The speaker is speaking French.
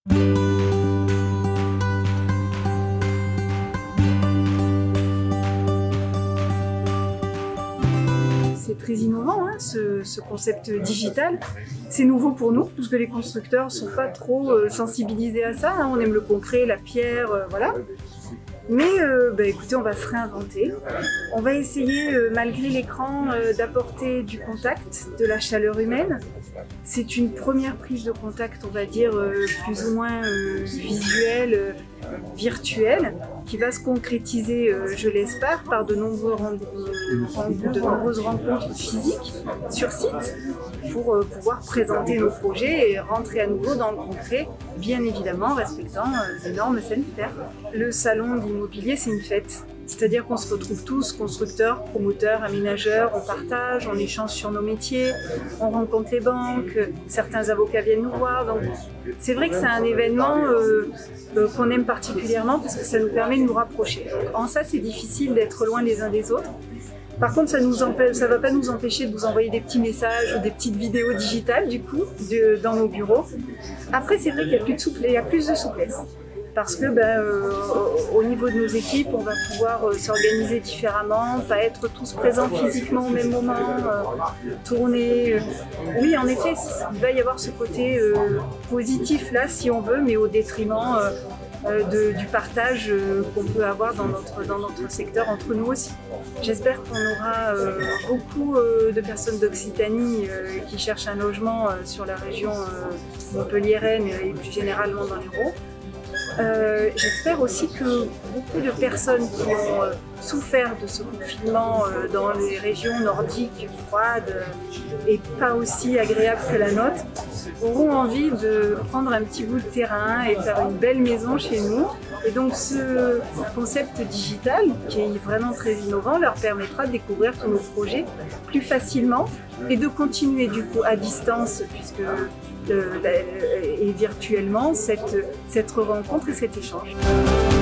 C'est très innovant, hein, ce concept digital. C'est nouveau pour nous, parce que les constructeurs ne sont pas trop sensibilisés à ça. Hein. On aime le concret, la pierre, voilà. Mais écoutez, on va se réinventer. On va essayer, malgré l'écran, d'apporter du contact, de la chaleur humaine. C'est une première prise de contact, on va dire, plus ou moins visuelle, virtuelle, qui va se concrétiser, je l'espère, par de nombreuses rencontres physiques sur site pour pouvoir présenter nos projets et rentrer à nouveau dans le concret, bien évidemment en respectant les normes sanitaires. Le salon de l'immobilier, c'est une fête. C'est-à-dire qu'on se retrouve tous, constructeurs, promoteurs, aménageurs, on partage, on échange sur nos métiers, on rencontre les banques, certains avocats viennent nous voir. Donc c'est vrai que c'est un événement qu'on aime particulièrement parce que ça nous permet de nous rapprocher. Donc, en ça, c'est difficile d'être loin les uns des autres. Par contre, ça ne va pas nous empêcher de vous envoyer des petits messages ou des petites vidéos digitales, du coup, dans nos bureaux. Après, c'est vrai qu'il y a plus de souplesse. Parce que au niveau de nos équipes, on va pouvoir s'organiser différemment, pas être tous présents physiquement au même moment, tourner. Oui, en effet, il va y avoir ce côté positif là, si on veut, mais au détriment du partage qu'on peut avoir dans notre secteur entre nous aussi. J'espère qu'on aura beaucoup de personnes d'Occitanie qui cherchent un logement sur la région montpelliéraine et plus généralement dans l'Hérault. J'espère aussi que beaucoup de personnes qui ont souffert de ce confinement dans les régions nordiques froides et pas aussi agréables que la nôtre auront envie de prendre un petit bout de terrain et faire une belle maison chez nous. Et donc ce concept digital, qui est vraiment très innovant, leur permettra de découvrir tous nos projets plus facilement et de continuer du coup à distance, puisque et virtuellement cette rencontre et cet échange.